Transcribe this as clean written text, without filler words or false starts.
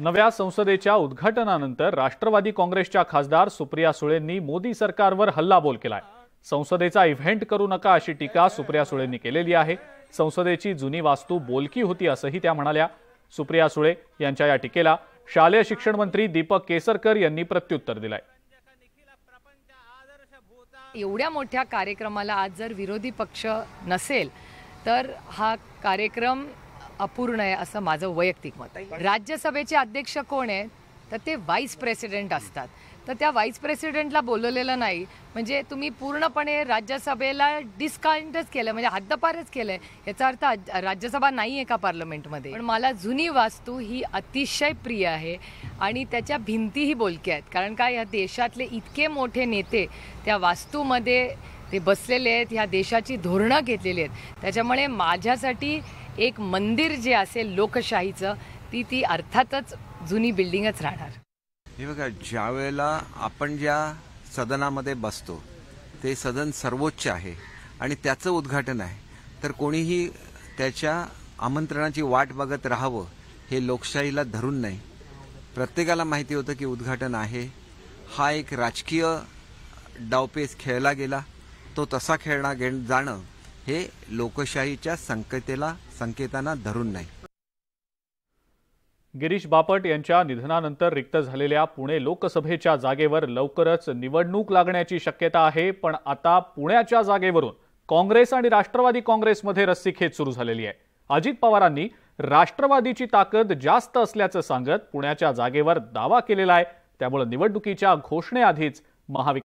नव्या संसदेच्या उद्घाटनानंतर राष्ट्रवादी काँग्रेसच्या खासदार सुप्रिया सुळेंनी मोदी सरकारवर हल्लाबोल केलाय। संसदेचा इव्हेंट करू नका अशी टीका सुप्रिया सुळेंनी केलेली आहे। संसदेची जुनी वास्तू बोलकी होती असंही त्या म्हणाल्या। सुप्रिया सुळे यांच्या या टीकेला शालेय शिक्षण मंत्री दीपक केसरकर यांनी प्रत्युत्तर दिलंय। एवढ्या मोठ्या कार्यक्रमाला आज जर विरोधी पक्ष नसेल तर हा कार्यक्रम अपूर्ण आहे असं माझं वैयक्तिक मत आहे। राज्यसभेचे अध्यक्ष कोण आहेत तर ते व्हाईस प्रेसिडेंट असतात, तर त्या व्हाईस प्रेसिडेंटला बोलवलेलं नाही म्हणजे तुम्ही पूर्णपणे राज्यसभेला डिस्काउंटच केलं, म्हणजे हद्दपारच केलंय। याचा अर्थ राज्यसभा नाही आहे का पार्लमेंटमध्ये। पण मला जुनी वास्तू ही अतिशय प्रिय आहे आणि त्याच्या भिंतीही बोलक्या आहेत, कारण काय या देशातले इतके मोठे नेते त्या वास्तूमध्ये ते बसलेले आहेत, ह्या देशाची धोरणं घेतलेली आहेत। त्याच्यामुळे माझ्यासाठी एक मंदिर जे असेल लोकशाहीचं ती अर्थातच जुनी बिल्डिंगच राहणार। हे बघा, ज्या वेळेला आपण ज्या सदनामध्ये बसतो ते सदन सर्वोच्च आहे आणि त्याचं उद्घाटन आहे, तर कोणीही त्याच्या आमंत्रणाची वाट बघत राहावं हे लोकशाहीला धरून नाही। प्रत्येकाला माहिती होतं की उद्घाटन आहे, हा एक राजकीय डावपेच खेळला गेला, तो तसा खेळणा जाणं हे लोकशाहीच्या संकेतांना धरून नाही। गिरीश बापट यांच्या निधनानंतर रिक्त झालेल्या पुणे लोकसभेच्या जागेवर लवकरच निवडणूक लागण्याची शक्यता आहे, पण आता पुण्याच्या जागेवरून काँग्रेस आणि राष्ट्रवादी काँग्रेसमध्ये रस्सीखेच सुरू झालेली आहे। अजित पवारांनी राष्ट्रवादीची ताकद जास्त असल्याचं सांगत पुण्याच्या जागेवर दावा केलेला आहे, त्यामुळे निवडणुकीच्या घोषणेआधीच महाविकास